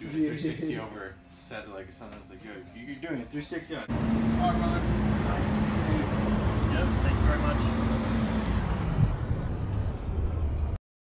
doing a 360 over, said like something. I was like, yo, you're doing a 360 on.